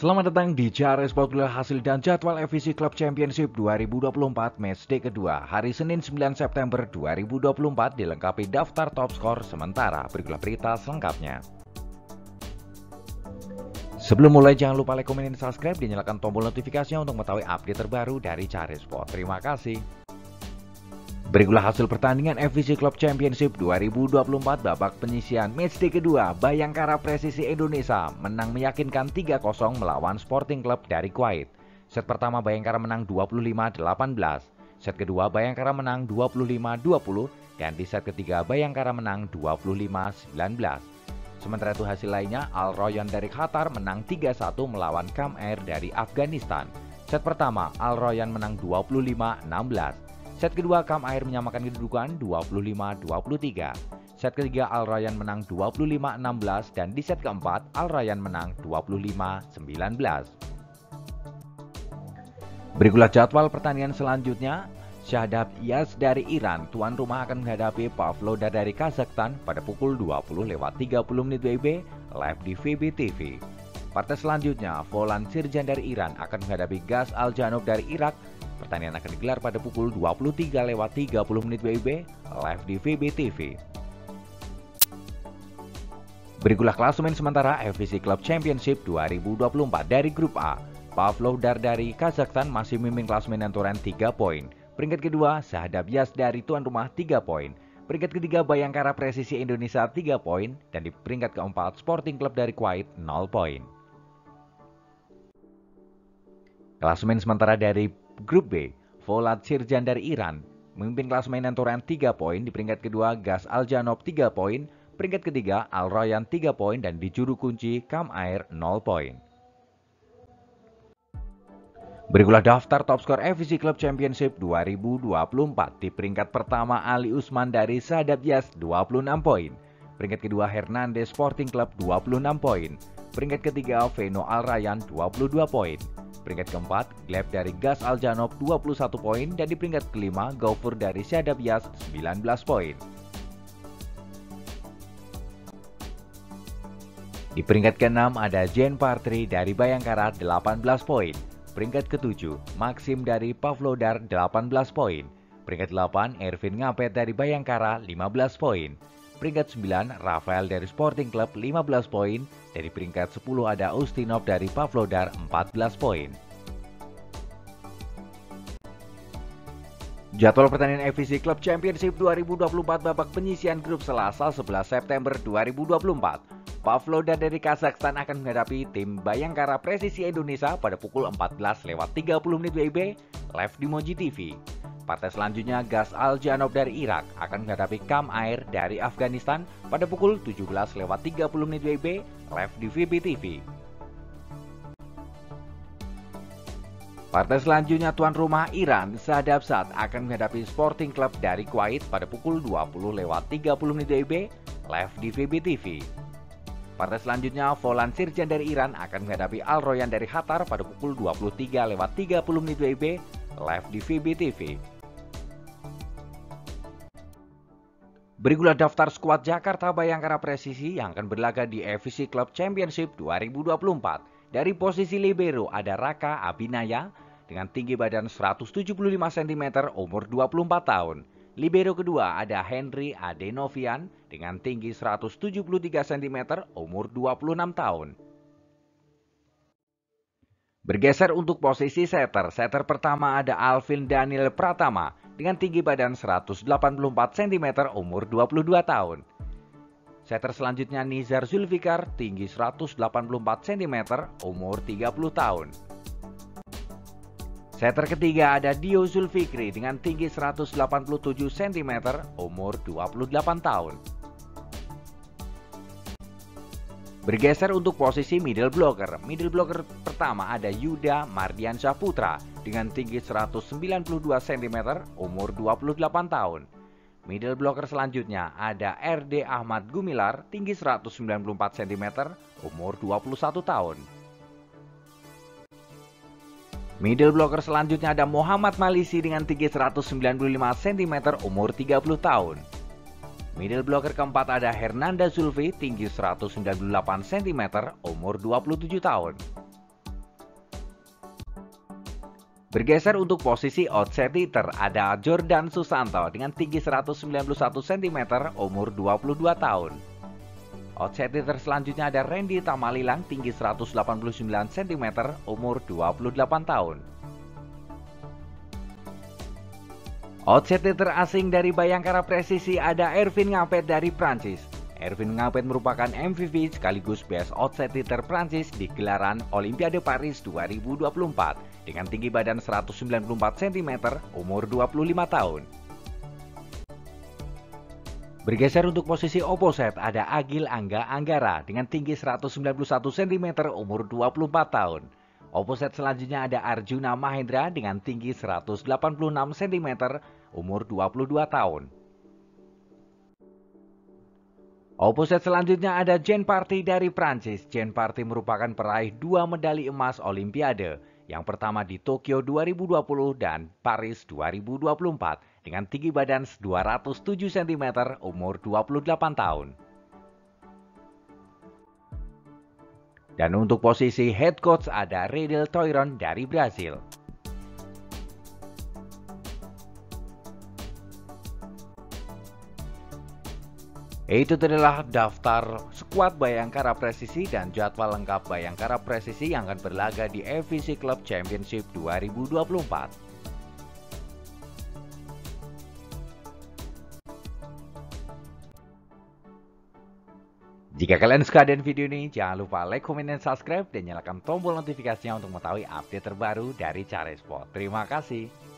Selamat datang di Cari Sport hasil dan jadwal FVC Club Championship 2024 matchday kedua hari Senin 9 September 2024 dilengkapi daftar top skor sementara. Berikutlah berita selengkapnya. Sebelum mulai jangan lupa like, komen, dan subscribe dan nyalakan tombol notifikasinya untuk mengetahui update terbaru dari Cari Sport. Terima kasih. Berikutlah hasil pertandingan FVC Club Championship 2024 babak penyisihan matchday kedua. Bayangkara Presisi Indonesia menang meyakinkan 3-0 melawan Sporting Club dari Kuwait. Set pertama Bayangkara menang 25-18. Set kedua Bayangkara menang 25-20 dan di set ketiga Bayangkara menang 25-19. Sementara itu hasil lainnya Al Rayyan dari Qatar menang 3-1 melawan Kam Air dari Afghanistan. Set pertama Al Rayyan menang 25-16. Set kedua Kam Air menyamakan kedudukan 25-23. Set ketiga Al Rayyan menang 25-16 dan di set keempat Al Rayyan menang 25-19. Berikutlah jadwal pertandingan selanjutnya. Shahab Yazd dari Iran tuan rumah akan menghadapi Pavlodar dari Kazakhstan pada pukul 20:30 WIB live di VBTV. Partai selanjutnya Volan Sirjan dari Iran akan menghadapi Gas Al Janub dari Irak. Pertandingan akan digelar pada pukul 23:30 WIB live di VBTV. Berikutlah klasemen sementara FVC Club Championship 2024 dari grup A. Pavlodar dari Kazakhstan masih memimpin klasemen dengan torehan 3 poin. Peringkat kedua Shahab Yazd dari tuan rumah 3 poin. Peringkat ketiga Bayangkara Presisi Indonesia 3 poin dan di peringkat keempat Sporting Club dari Kuwait 0 poin. Klasemen sementara dari grup B, Volan Sirjan dari Iran memimpin klasemen dengan torehan 3 poin. Di peringkat kedua Gas Al Janub 3 poin, peringkat ketiga Al Rayyan 3 poin dan di juru kunci Kam Air 0 poin. Berikutlah daftar top skor FVC Club Championship 2024. Di peringkat pertama Ali Usman dari Shahab Yazd 26 poin. Peringkat kedua Hernandez Sporting Club 26 poin. Peringkat ketiga Veno Al Rayyan 22 poin. Peringkat keempat Gleb dari Gas Al Janub 21 poin dan di peringkat kelima Ghaufur dari Shahab Yazd 19 poin. Di peringkat keenam ada Jen Partri dari Bayangkara 18 poin. Peringkat ketujuh Maxim dari Pavlodar 18 poin. Peringkat 8 Ervin Ngapet dari Bayangkara 15 poin. Peringkat 9 Rafael dari Sporting Club 15 poin. Dari peringkat 10 ada Ustinov dari Pavlodar 14 poin. Jadwal pertandingan FVC Club Championship 2024 babak penyisihan grup Selasa 11 September 2024. Pavlodar dari Kazakhstan akan menghadapi tim Bayangkara Presisi Indonesia pada pukul 14:30 WIB live di Moji TV. Partai selanjutnya Gas Al Janub dari Irak akan menghadapi Kam Air dari Afghanistan pada pukul 17:30 WIB live di VBTV. Partai selanjutnya tuan rumah Iran Shahab Yazd akan menghadapi Sporting Club dari Kuwait pada pukul 20:30 WIB live di VBTV. Partai selanjutnya Volan Sirjan dari Iran akan menghadapi Al Rayyan dari Qatar pada pukul 23:30 WIB live di VBTV. Berikutlah daftar skuad Jakarta Bayangkara Presisi yang akan berlaga di FVC Club Championship 2024. Dari posisi libero ada Raka Abinaya dengan tinggi badan 175 cm, umur 24 tahun. Libero kedua ada Henry Adenovian dengan tinggi 173 cm, umur 26 tahun. Bergeser untuk posisi setter. Setter pertama ada Alvin Daniel Pratama dengan tinggi badan 184 cm, umur 22 tahun. Setter selanjutnya Nizar Zulfikar, tinggi 184 cm, umur 30 tahun. Setter ketiga ada Dio Zulfikri dengan tinggi 187 cm, umur 28 tahun. Bergeser untuk posisi middle blocker. Middle blocker pertama ada Yuda Mardiansyah Putra dengan tinggi 192 cm, umur 28 tahun. Middle blocker selanjutnya ada RD Ahmad Gumilar, tinggi 194 cm, umur 21 tahun. Middle blocker selanjutnya ada Muhammad Malisi dengan tinggi 195 cm, umur 30 tahun. Middle blocker keempat ada Hernanda Zulfi, tinggi 198 cm, umur 27 tahun. Bergeser untuk posisi outside hitter ada Jordan Susanto dengan tinggi 191 cm, umur 22 tahun. Outside hitter selanjutnya ada Randy Tamalilang, tinggi 189 cm, umur 28 tahun. Outside hitter asing dari Bayangkara Presisi ada Ervin Ngapet dari Prancis. Ervin Ngapet merupakan MVP sekaligus best outside hitter Prancis di gelaran Olimpiade Paris 2024 dengan tinggi badan 194 cm, umur 25 tahun. Bergeser untuk posisi opposite ada Agil Angga Anggara dengan tinggi 191 cm, umur 24 tahun. Opposite selanjutnya ada Arjuna Mahendra dengan tinggi 186 cm, umur 22 tahun. Opposite selanjutnya ada Jean Party dari Prancis. Jean Party merupakan peraih 2 medali emas Olimpiade. Yang pertama di Tokyo 2020 dan Paris 2024 dengan tinggi badan 207 cm, umur 28 tahun. Dan untuk posisi head coach ada Redel Toiron dari Brasil. Itu adalah daftar skuad Bayangkara Presisi dan jadwal lengkap Bayangkara Presisi yang akan berlaga di FVC Club Championship 2024. Jika kalian suka dengan video ini, jangan lupa like, komen, dan subscribe, dan nyalakan tombol notifikasinya untuk mengetahui update terbaru dari Caresport. Terima kasih.